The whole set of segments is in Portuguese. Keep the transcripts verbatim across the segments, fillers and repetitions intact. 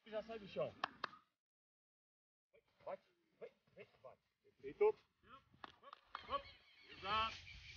Já sai do chão. Bate, vai, vai, bate. Perfeito. Exato.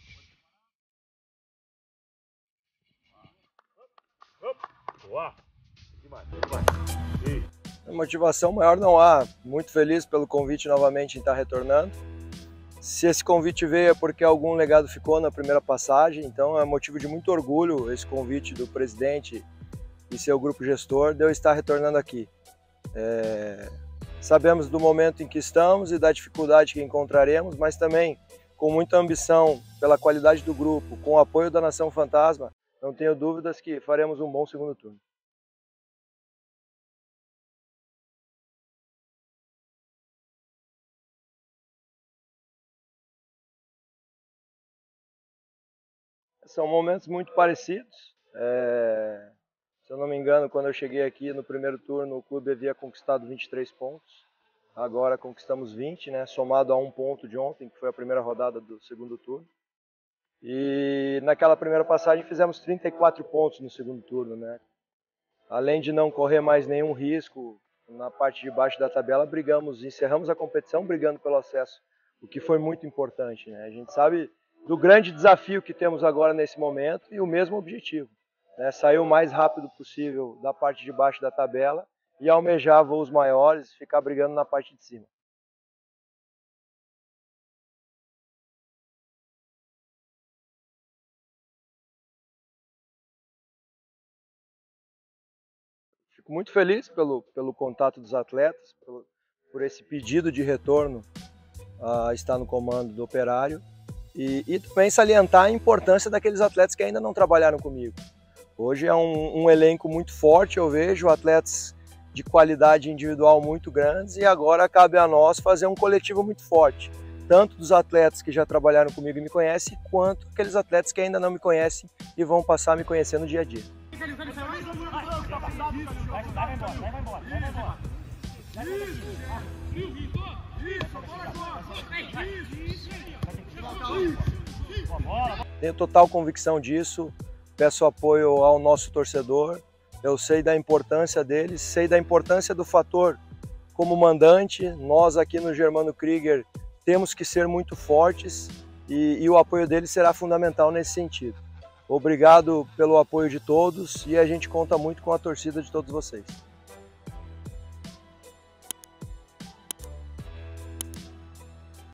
Boa. Demais, demais. Motivação maior não há. Muito feliz pelo convite novamente em estar retornando. Se esse convite veio é porque algum legado ficou na primeira passagem, então é motivo de muito orgulho esse convite do presidente e seu grupo gestor de eu estar retornando aqui. É... Sabemos do momento em que estamos e da dificuldade que encontraremos, mas também com muita ambição pela qualidade do grupo, com o apoio da Nação Fantasma, não tenho dúvidas que faremos um bom segundo turno. São momentos muito parecidos. É... Se eu não me engano, quando eu cheguei aqui no primeiro turno, o clube havia conquistado vinte e três pontos. Agora conquistamos vinte, né, somado a um ponto de ontem, que foi a primeira rodada do segundo turno. E naquela primeira passagem fizemos trinta e quatro pontos no segundo turno, né? Além de não correr mais nenhum risco na parte de baixo da tabela, brigamos, encerramos a competição brigando pelo acesso, o que foi muito importante, né? A gente sabe do grande desafio que temos agora nesse momento e o mesmo objetivo, né? Sair o mais rápido possível da parte de baixo da tabela e almejar voos maiores, ficar brigando na parte de cima. Fico muito feliz pelo, pelo contato dos atletas, pelo, por esse pedido de retorno a estar no comando do Operário e, e também salientar a importância daqueles atletas que ainda não trabalharam comigo. Hoje é um, um elenco muito forte, eu vejo atletas de qualidade individual muito grandes e agora cabe a nós fazer um coletivo muito forte, tanto dos atletas que já trabalharam comigo e me conhecem, quanto aqueles atletas que ainda não me conhecem e vão passar a me conhecer no dia a dia. Vai, vai embora, vai, vai embora, vai, vai embora. Tenho total convicção disso, peço apoio ao nosso torcedor, eu sei da importância deles, sei da importância do fator como mandante, nós aqui no Germano Krieger temos que ser muito fortes e, e o apoio deles será fundamental nesse sentido. Obrigado pelo apoio de todos e a gente conta muito com a torcida de todos vocês.